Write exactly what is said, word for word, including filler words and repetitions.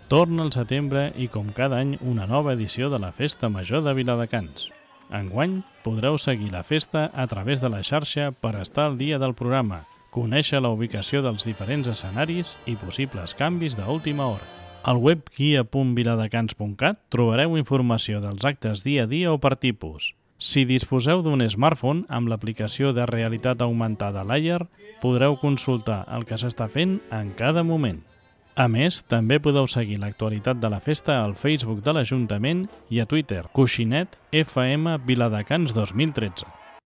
Torna el setembre i, com cada any, una nova edició de la Festa Major de Viladecans. Enguany podreu seguir la festa a través de la xarxa per estar al dia del programa, conèixer la ubicació dels diferents escenaris i possibles canvis d'última hora. Al web guia punt viladecans punt cat trobareu informació dels actes dia a dia o per tipus. Si disposeu d'un smartphone amb l'aplicació de realitat augmentada Layer, podreu consultar el que s'està fent en cada moment. A més, també podeu seguir l'actualitat de la festa al Facebook de l'Ajuntament i a Twitter, Coixinet F M Viladecans dos mil tretze.